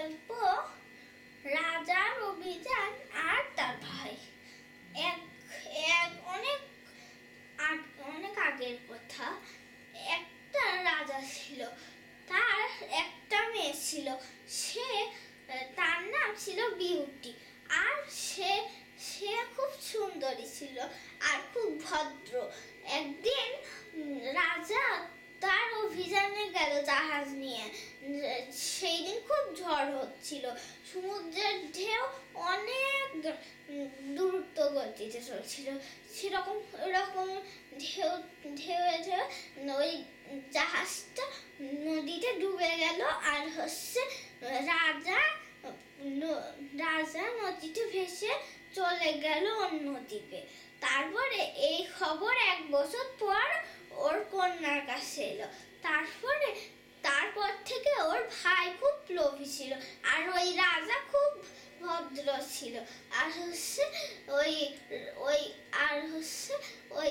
গল্প রাজার অভিযান আর তার ভাই। এক এক অনেক অনেক আগের কথা। একটা রাজা ছিল, তার একটা মেয়ে ছিল। সে তার নাম ছিল বিউটি। আর সে সে খুব সুন্দরী ছিল আর খুব ভদ্র। একদিন রাজা তার অভিযানে গেল জাহাজ নিয়ে। সেই দিন খুব ঝড় হচ্ছিল, সমুদ্রের ঢেউ অনেক দ্রুত গতিতে চলছিল। সেরকম এরকম ঢেউ ঢেউ ঢেউ ওই জাহাজটা নদীতে ডুবে গেল। আর রাজা রাজা নদীতে ভেসে চলে গেল অন্য দ্বীপে। তারপরে এই খবর 1 বছর পর ওর কন্যার কাছে এলো। তারপর থেকে ওর ভাই খুব লোভী ছিল আর ওই রাজা খুব ভদ্র ছিল। আর ওই ওই আর ওই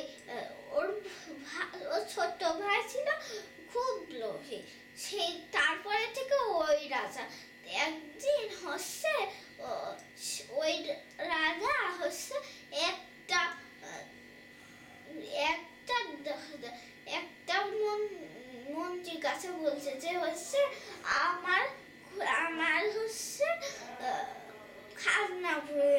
ওর ছোট ভাই ছিল খুব লোভী। তারপরে থেকে ওই রাজা একদিন ওই রাজা একটা একটা একটা মন্ত্রীর কাছে বলছে যে আমার আমার খাজনা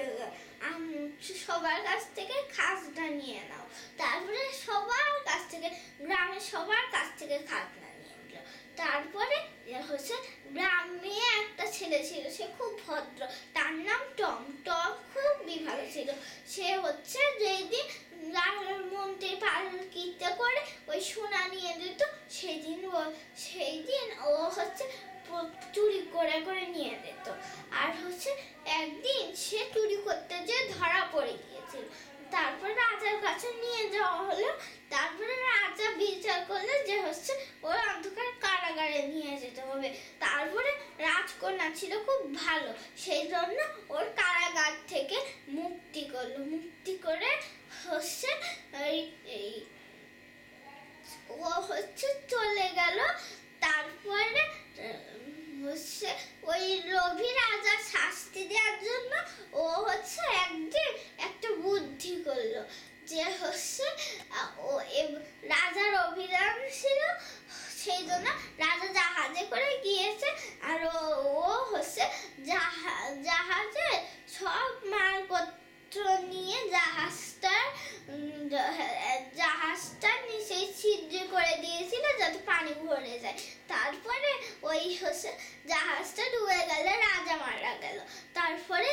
সবার কাছ থেকে খাজনা নিয়ে নাও। তারপরে সবার কাছ থেকে, গ্রামের সবার কাছ থেকে খাজনা নিয়ে নিল। তারপরে গ্রামে একটা ছেলে ছিল, সে খুব ভদ্র, তার নাম টম। টম খুবই ভালো ছিল। সে যেদিন মন্ত্রীর পালকিতে করে ওই সোনা নিয়ে দিত, সেই দিন ও চুরি করে করে নিয়ে যেত। আর একদিন সে চুরি করতে যেয়ে ধরা পড়ে গিয়েছিল। তারপর রাজার কাছে নিয়ে যাওয়া হলো। তারপরে রাজা বিচার করলো যে ওর অন্ধকার কারাগারে নিয়ে যেতে হবে। তারপরে রাজকন্যা ছিল খুব ভালো, সেই জন্য ওর কারাগার থেকে মুক্তি করলো। মুক্তি করে ও চলে গেল। তারপরে ওই লোভী রাজা শাস্তি দেওয়ার জন্য ও একদিন একটা বুদ্ধি করলো যে রাজার অভিযান ছিল, সেই জন্য রাজা জাহাজে করে গিয়েছে। আর ও জাহাজে সব মালপত্র নিয়ে জাহাজটা নিচে ছিদ্র করে দিয়েছিল যাতে পানি ভরে যায়। তারপরে ওই জাহাজটা ডুবে গেল, রাজা মারা গেল। তারপরে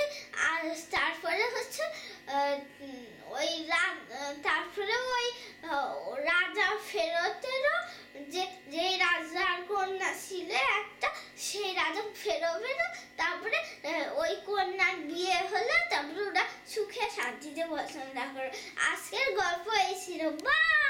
ওই রাজা ফেরতেরও যে রাজার কন্যা ছিল একটা, সেই রাজা ফেরবেরও। তারপরে ওই কন্যার বিয়ে হলো। তারপরে ওরা সুখে শান্তিতে বসবাস করলো। আজকের গল্প এই ছিল। বাই।